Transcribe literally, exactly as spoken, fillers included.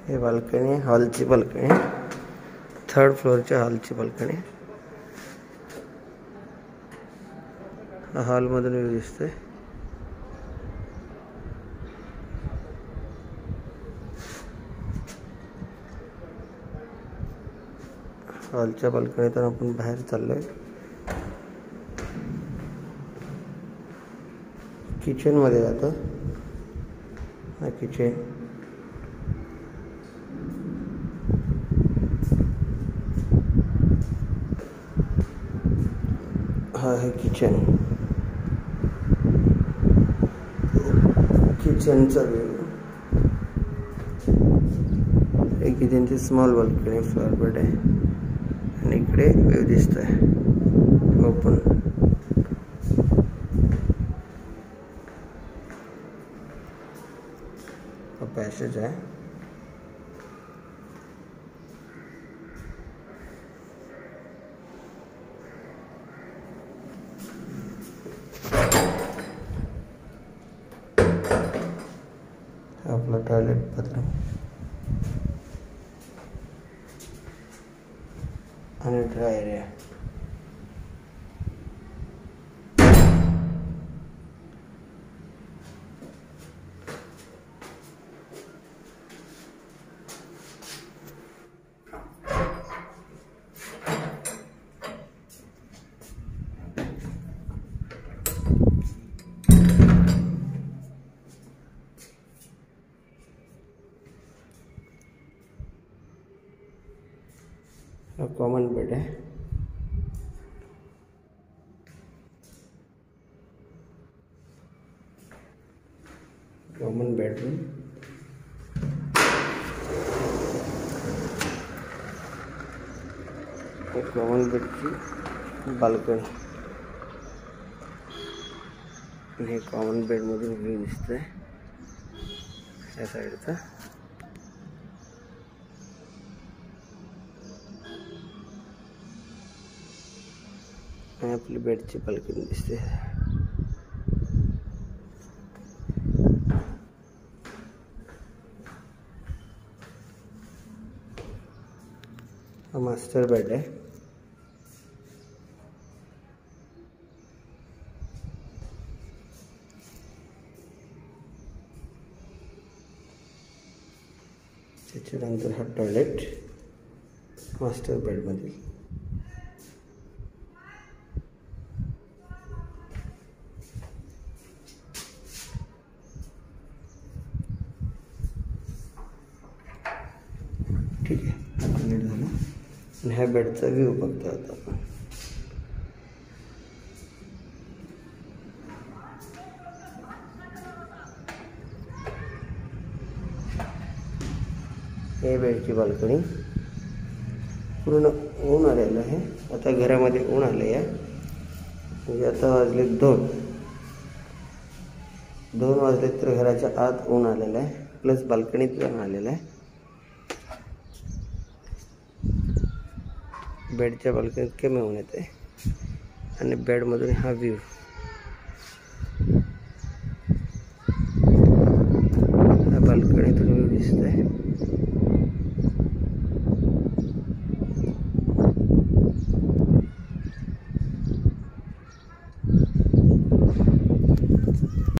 हे balcony, हॉलची balcony, third फ्लोअरच्या हॉलची बाल्कनी. हॉल मधून व्ह्यू दिसतोय. हॉलच्या बाल्कनीतून आपण बाहेर चाललोय. किचन मध्ये जातो. हा किचन. हा है किचन. किचनचा व्ह्यू. एक किचनची स्मॉल बाल्कनी, फ्लोअर बेड आहे आणि इकडे व्ह्यू दिसतोय ओपन. हा पॅसेज आहे. आपला टॉयलेट बाथरूम आणि ड्राय एरिया. कॉमन बेड है. Common bedroom. कॉमन बेड की बाल्कनी. हे कॉमन बेड मधून व्ह्यू दिसतोय या साईडचा. आपली बेडची बाल्कनी दिसते. हा मास्टर बेड आहे. त्याच्यानंतर हा टॉयलेट मास्टर बेड मध्ये. ठीक आहे, आता नीट झालं. आणि ह्या बेडचा व्ह्यू बघतो आता आपण. हे बेडची बाल्कनी. पूर्ण ऊन आलेलं आहे. आता घरामध्ये ऊन आले आहे. म्हणजे आता वाजले दोन दोन वाजले तर घराच्या आत ऊन आलेलं आहे. प्लस बाल्कनीत ऊन आलेलं आहे. बेडच्या बाल्कनीत कमी ऊन येते आणि बेडमधून हा व्ह्यू. हा बाल्कनीतून व्ह्यू दिसतोय.